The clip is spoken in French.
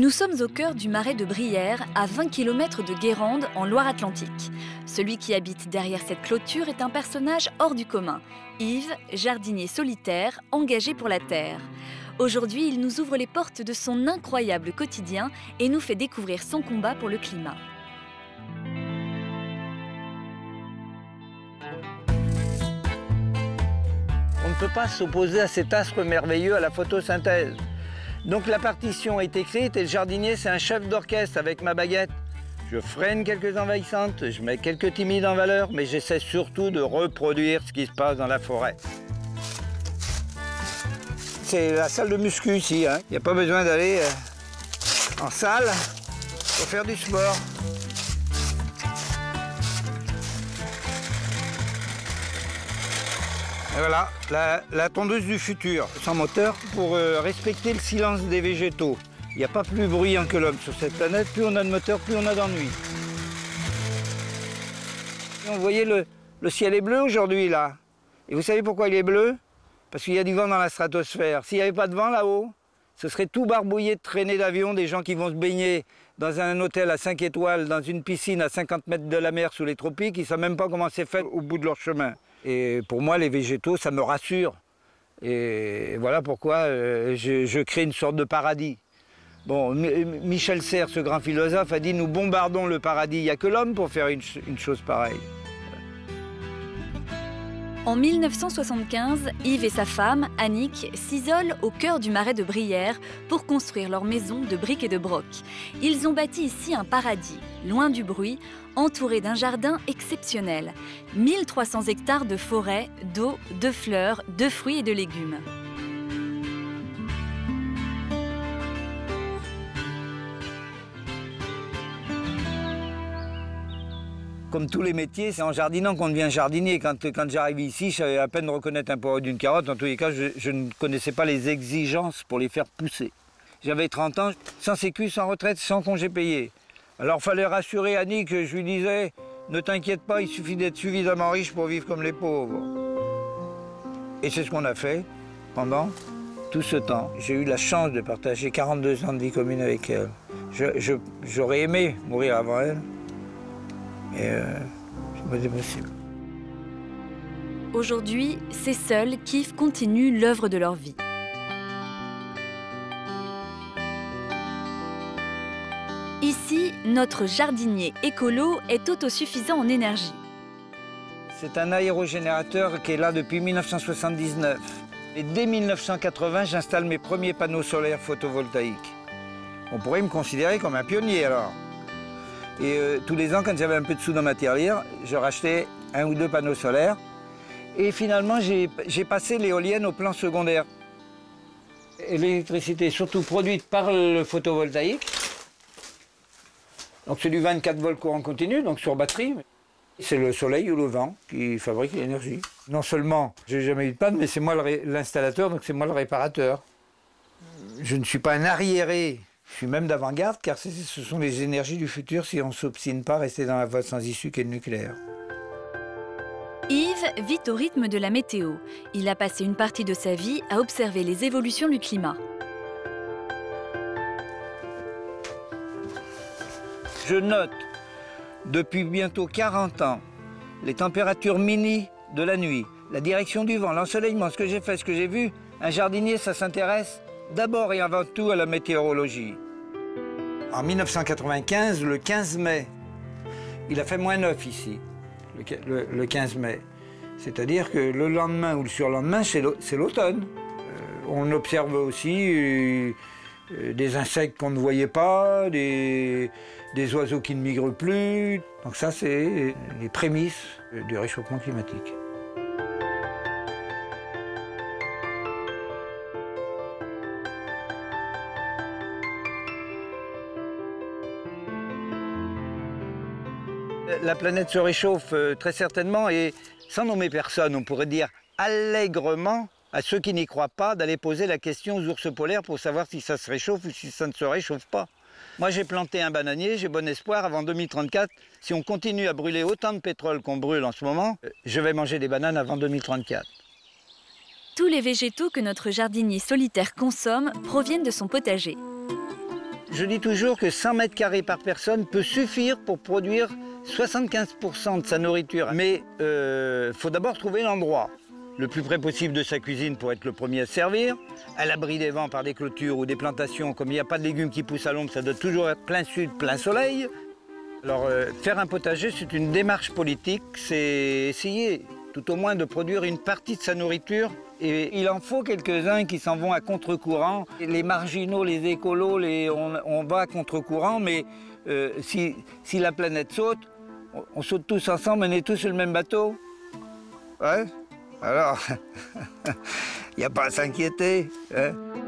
Nous sommes au cœur du marais de Brière, à 20 km de Guérande, en Loire-Atlantique. Celui qui habite derrière cette clôture est un personnage hors du commun. Yves, jardinier solitaire, engagé pour la terre. Aujourd'hui, il nous ouvre les portes de son incroyable quotidien et nous fait découvrir son combat pour le climat. On ne peut pas s'opposer à cet astre merveilleux, à la photosynthèse. Donc la partition est écrite et le jardinier, c'est un chef d'orchestre avec ma baguette. Je freine quelques envahissantes, je mets quelques timides en valeur, mais j'essaie surtout de reproduire ce qui se passe dans la forêt. C'est la salle de muscu ici, hein. Il n'y a pas besoin d'aller en salle pour faire du sport. Et voilà, la tondeuse du futur, sans moteur, pour respecter le silence des végétaux. Il n'y a pas plus bruyant que l'homme sur cette planète. Plus on a de moteur, plus on a d'ennui. Vous voyez, le ciel est bleu aujourd'hui, là. Et vous savez pourquoi il est bleu? Parce qu'il y a du vent dans la stratosphère. S'il n'y avait pas de vent là-haut, ce serait tout barbouillé de traînées d'avions, des gens qui vont se baigner dans un hôtel à 5 étoiles, dans une piscine à 50 mètres de la mer sous les tropiques. Ils ne savent même pas comment c'est fait au bout de leur chemin. Et pour moi, les végétaux, ça me rassure. Et voilà pourquoi je crée une sorte de paradis. Bon, Michel Serres, ce grand philosophe, a dit « Nous bombardons le paradis ». Il n'y a que l'homme pour faire une chose pareille. En 1975, Yves et sa femme, Annick, s'isolent au cœur du marais de Brière pour construire leur maison de briques et de broc. Ils ont bâti ici un paradis, loin du bruit, entouré d'un jardin exceptionnel. 1300 hectares de forêt, d'eau, de fleurs, de fruits et de légumes. Comme tous les métiers, c'est en jardinant qu'on devient jardinier. Quand j'arrive ici, je savais à peine reconnaître un poireau d'une carotte. En tous les cas, je ne connaissais pas les exigences pour les faire pousser. J'avais 30 ans, sans sécu, sans retraite, sans congé payé. Alors il fallait rassurer Annick, je lui disais « Ne t'inquiète pas, il suffit d'être suffisamment riche pour vivre comme les pauvres ». Et c'est ce qu'on a fait pendant tout ce temps. J'ai eu la chance de partager 42 ans de vie commune avec elle. J'aurais aimé mourir avant elle. Et c'est pas possible. Aujourd'hui, c'est seuls qu'Yves continue l'œuvre de leur vie. Ici, notre jardinier écolo est autosuffisant en énergie. C'est un aérogénérateur qui est là depuis 1979. Et dès 1980, j'installe mes premiers panneaux solaires photovoltaïques. On pourrait me considérer comme un pionnier alors. Et tous les ans, quand j'avais un peu de sous dans ma tirelire, je rachetais 1 ou 2 panneaux solaires. Et finalement, j'ai passé l'éolienne au plan secondaire. L'électricité est surtout produite par le photovoltaïque. Donc c'est du 24 volts courant continu, donc sur batterie. C'est le soleil ou le vent qui fabrique l'énergie. Non seulement, j'ai jamais eu de panne, mais c'est moi l'installateur, donc c'est moi le réparateur. Je ne suis pas un arriéré. Je suis même d'avant-garde, car ce sont les énergies du futur si on ne s'obstine pas à rester dans la voie sans issue qu'est le nucléaire. Yves vit au rythme de la météo. Il a passé une partie de sa vie à observer les évolutions du climat. Je note, depuis bientôt 40 ans, les températures mini de la nuit, la direction du vent, l'ensoleillement, ce que j'ai fait, ce que j'ai vu. Un jardinier, ça s'intéresse d'abord et avant tout à la météorologie. En 1995, le 15 mai, il a fait -9 ici, le 15 mai. C'est-à-dire que le lendemain ou le surlendemain, c'est l'automne. On observe aussi des insectes qu'on ne voyait pas, des oiseaux qui ne migrent plus. Donc ça, c'est les prémices du réchauffement climatique. La planète se réchauffe très certainement et sans nommer personne, on pourrait dire allègrement à ceux qui n'y croient pas d'aller poser la question aux ours polaires pour savoir si ça se réchauffe ou si ça ne se réchauffe pas. Moi j'ai planté un bananier, j'ai bon espoir, avant 2034, si on continue à brûler autant de pétrole qu'on brûle en ce moment, je vais manger des bananes avant 2034. Tous les végétaux que notre jardinier solitaire consomme proviennent de son potager. Je dis toujours que 100 mètres carrés par personne peut suffire pour produire 75% de sa nourriture. Mais faut d'abord trouver l'endroit le plus près possible de sa cuisine pour être le premier à servir, à l'abri des vents par des clôtures ou des plantations. Comme il n'y a pas de légumes qui poussent à l'ombre, ça doit toujours être plein sud, plein soleil. Alors faire un potager, c'est une démarche politique, c'est essayer tout au moins de produire une partie de sa nourriture. Et il en faut quelques-uns qui s'en vont à contre-courant. Les marginaux, les écolos, on va à contre-courant, mais si la planète saute, on saute tous ensemble, on est tous sur le même bateau. Ouais. Alors, il n'y a pas à s'inquiéter. Hein.